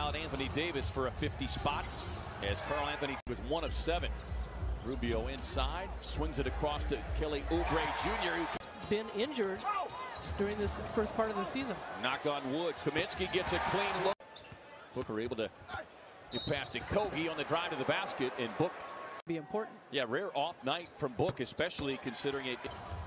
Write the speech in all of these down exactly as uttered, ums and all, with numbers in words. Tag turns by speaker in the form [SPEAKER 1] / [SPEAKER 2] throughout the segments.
[SPEAKER 1] out Anthony Davis for a fifty spots as Carl Anthony was one of seven. Rubio inside, swings it across to Kelly Oubre Junior who
[SPEAKER 2] been injured during this first part of the season.
[SPEAKER 1] Knocked on wood. Kaminsky gets a clean look. Booker able to get past to Kogi on the drive to the basket, and Book
[SPEAKER 2] be important.
[SPEAKER 1] Yeah, rare off night from Book, especially considering it.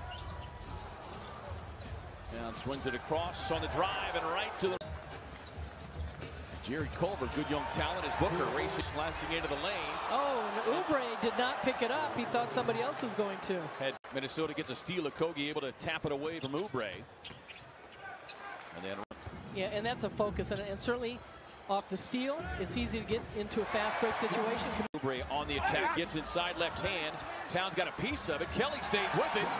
[SPEAKER 1] Down swings it across on the drive and right to the. Jerry Culver, good young talent as Booker races, slashing into the lane.
[SPEAKER 2] Oh, and Oubre did not pick it up. He thought somebody else was going to.
[SPEAKER 1] Had Minnesota gets a steal of Kogi, able to tap it away from Oubre. And then.
[SPEAKER 2] Yeah, and that's a focus, and, and certainly off the steal, it's easy to get into a fast break situation.
[SPEAKER 1] Oubre on the attack, gets inside left hand. Towns got a piece of it. Kelly stays with it.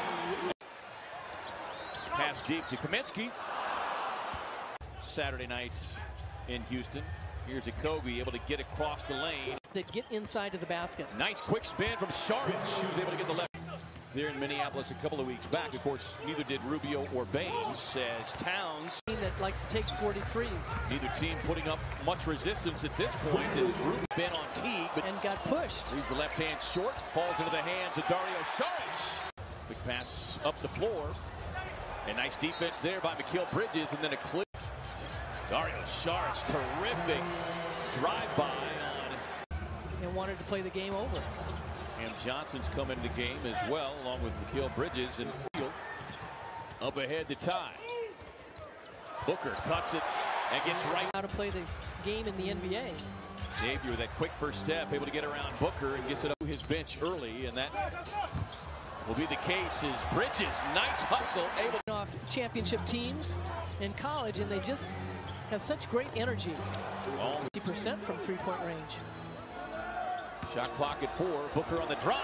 [SPEAKER 1] Pass deep to Kaminsky. Saturday night in Houston. Here's a Kobe able to get across the lane.
[SPEAKER 2] To get inside to the basket.
[SPEAKER 1] Nice quick spin from Saric. She was able to get the left. There in Minneapolis a couple of weeks back. Of course, neither did Rubio or Baines as Towns.
[SPEAKER 2] Team that likes to take forty-threes.
[SPEAKER 1] Neither team putting up much resistance at this point. As Rubio been on Teague, but
[SPEAKER 2] and got pushed.
[SPEAKER 1] He's the left hand short. Falls into the hands of Dario Saric. Big pass up the floor. And nice defense there by Mikal Bridges, and then a clip. Dario Saric, terrific drive-by on.
[SPEAKER 2] And wanted to play the game over.
[SPEAKER 1] And Johnson's come into the game as well, along with Mikal Bridges and field. Up ahead to tie. Booker cuts it and gets right.
[SPEAKER 2] How to play the game in the N B A.
[SPEAKER 1] Xavier with that quick first step, able to get around Booker and gets it up to his bench early, and that will be the case as Bridges, nice hustle, able to
[SPEAKER 2] off championship teams in college, and they just have such great energy. fifty percent from three-point range.
[SPEAKER 1] Shot clock at four. Booker on the drive.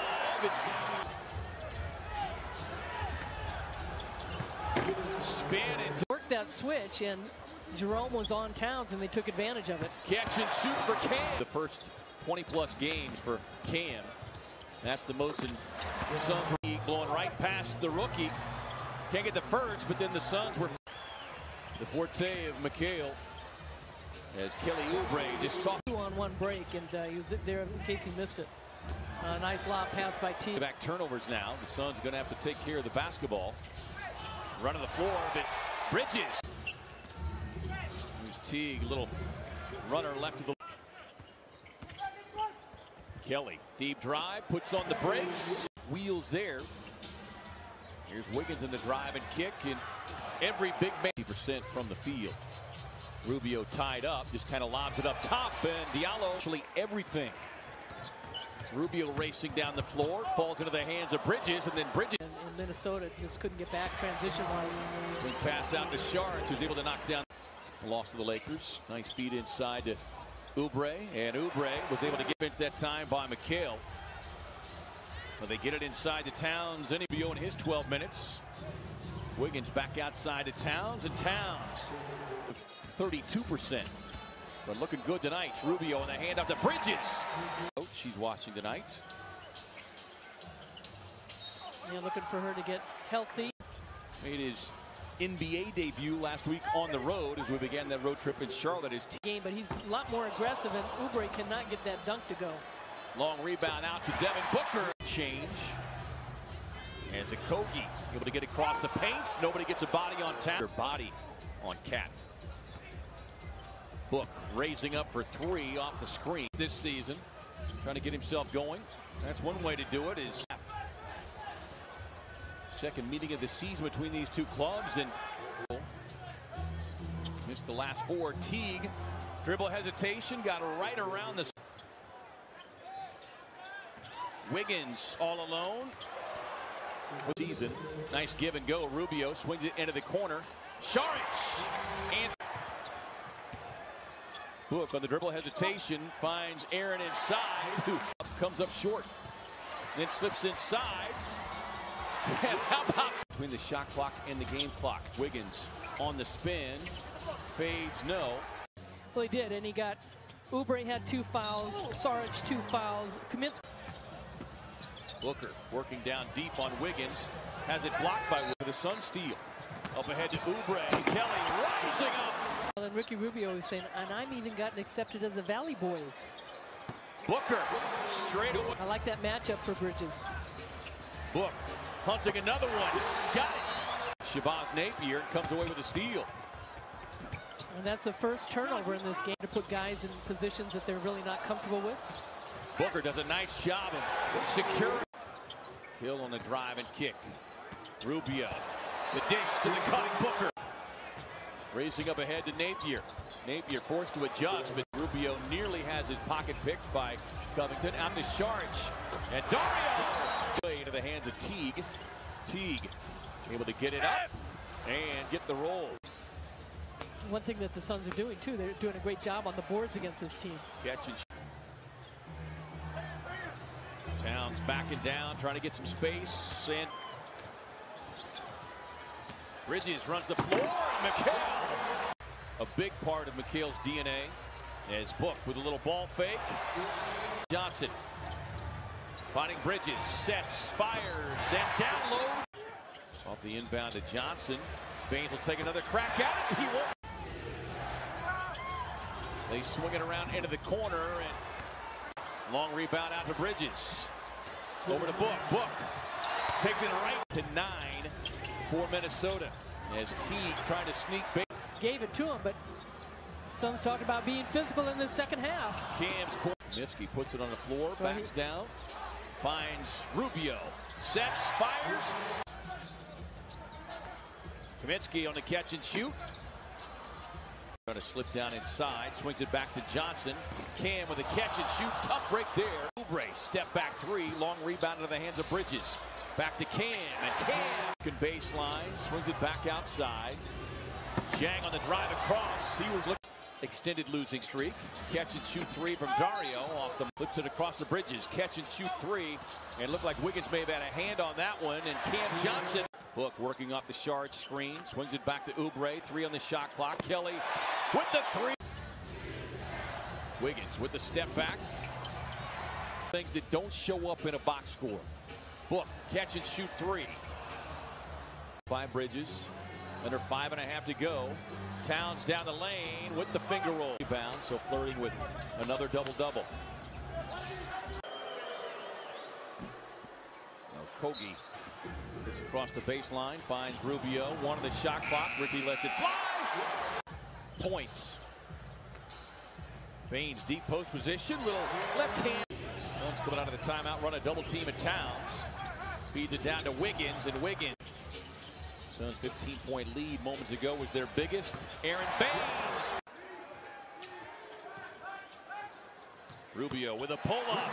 [SPEAKER 1] Spin and
[SPEAKER 2] work that switch, and Jerome was on Towns, and they took advantage of it.
[SPEAKER 1] Catch and shoot for Cam. The first twenty plus games for Cam. That's the most in the Suns league, blowing right past the rookie. Can't get the first, but then the Suns were the forte of Mikal. As Kelly Oubre just saw
[SPEAKER 2] two on one break, and uh, he was there in case he missed it. A uh, nice lob pass by Teague.
[SPEAKER 1] Back turnovers now. The Suns are going to have to take care of the basketball. Run to the floor, but Bridges. Here's Teague, little runner left of the. Kelly, deep drive, puts on the brakes. Wheels there. Here's Wiggins in the drive and kick, and every big man. fifty percent from the field. Rubio tied up, just kind of lobs it up top, and Diallo actually everything. Rubio racing down the floor, falls into the hands of Bridges, and then Bridges.
[SPEAKER 2] In, in Minnesota just couldn't get back transition-wise.
[SPEAKER 1] Then pass out to Saric, who's able to knock down. Loss to the Lakers. Nice feed inside to Oubre, and Oubre was able to get into that time by Mikal. But they get it inside to Towns. N B O in his twelve minutes. Wiggins back outside to Towns, and Towns thirty-two percent. But looking good tonight. Rubio in the hand up to Bridges. She's watching tonight.
[SPEAKER 2] Yeah, looking for her to get healthy.
[SPEAKER 1] Made his N B A debut last week on the road as we began that road trip in Charlotte. His
[SPEAKER 2] game, but he's a lot more aggressive, and Oubre cannot get that dunk to go.
[SPEAKER 1] Long rebound out to Devin Booker. Change. As a Kogi able to get across the paint. Nobody gets a body on tap. Body on Cat. Book raising up for three off the screen this season. Trying to get himself going. That's one way to do it. Is second meeting of the season between these two clubs, and missed the last four. Teague dribble hesitation, got right around the Wiggins all alone. Season. Nice give and go. Rubio swings it into the corner. Saric and Book on the dribble hesitation finds Aaron inside, who comes up short, then slips inside. And how about between the shot clock and the game clock? Wiggins on the spin, fades no.
[SPEAKER 2] Well, he did, and he got Oubre had two fouls, Saric two fouls. Kaminsky.
[SPEAKER 1] Booker working down deep on Wiggins, has it blocked by the Sun steal. Up ahead to Oubre. Kelly rising up.
[SPEAKER 2] and Ricky Rubio is saying, and I'm even gotten accepted as a Valley Boys.
[SPEAKER 1] Booker straight away.
[SPEAKER 2] I like that matchup for Bridges.
[SPEAKER 1] Book hunting another one. Got it. Shabazz Napier comes away with a steal.
[SPEAKER 2] And that's the first turnover in this game to put guys in positions that they're really not comfortable with.
[SPEAKER 1] Booker does a nice job of securing. Hill on the drive and kick. Rubio. The dish to the cutting Booker. Racing up ahead to Napier. Napier forced to adjust, but Rubio nearly has his pocket picked by Covington. On the charge. And Dario! Play into the hands of Teague. Teague able to get it up and get the roll.
[SPEAKER 2] One thing that the Suns are doing, too, they're doing a great job on the boards against this team.
[SPEAKER 1] Catch and Towns backing down, trying to get some space. And Bridges runs the floor. And McHale. A big part of McHale's D N A as Book with a little ball fake. Johnson finding Bridges, sets, fires, and down low. Off the inbound to Johnson. Baines will take another crack at it. He won't. They swing it around into the corner, and long rebound out to Bridges. Over to Book. Book takes it right to nine for Minnesota as Teague trying to sneak.
[SPEAKER 2] Gave it to him, but Suns talk about being physical in the second half.
[SPEAKER 1] Cam's corner. Kaminsky puts it on the floor, backs down, finds Rubio, sets, fires. Kaminsky on the catch and shoot. Trying to slip down inside, swings it back to Johnson. Cam with a catch and shoot, tough break there. Oubre, step back three, long rebound into the hands of Bridges. Back to Cam, and Cam can baseline, swings it back outside. Jang on the drive across. He was looking extended losing streak. Catch and shoot three from Dario off the flips it across the Bridges. Catch and shoot three, and looked like Wiggins may have had a hand on that one. And Cam Johnson. Book working off the Shard screen, swings it back to Oubre. Three on the shot clock. Kelly with the three. Wiggins with the step back. Things that don't show up in a box score. Book catch and shoot three. Five Bridges. Under five and a half to go. Towns down the lane with the finger roll. Rebound, so flirting with another double-double. Now Kogi gets across the baseline, finds Rubio. One on the shot clock. Ricky lets it fly. Points. Baines deep post position. Little left hand. Suns coming out of the timeout. Run a double team at Towns. Feeds it down to Wiggins, and Wiggins. Suns fifteen point lead moments ago was their biggest. Aaron Baines. Rubio with a pull-up.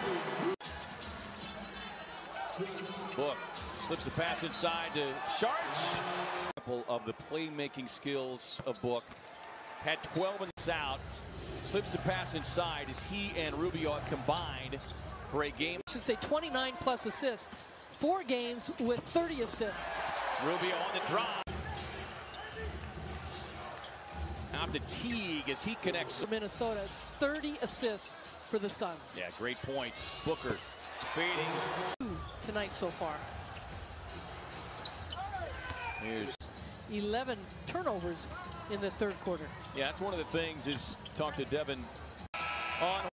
[SPEAKER 1] Book slips the pass inside to Sharch. Of the playmaking skills of Book. Had twelve and it's out. Slips the pass inside as he and Rubio have combined for a game.
[SPEAKER 2] I should say twenty-nine plus assists. Four games with thirty assists.
[SPEAKER 1] Rubio on the drive. Out to Teague as he connects.
[SPEAKER 2] Minnesota, thirty assists for the Suns.
[SPEAKER 1] Yeah, great points. Booker fading.
[SPEAKER 2] Tonight so far.
[SPEAKER 1] Here's
[SPEAKER 2] eleven turnovers in the third quarter.
[SPEAKER 1] Yeah, that's one of the things is talk to Devin on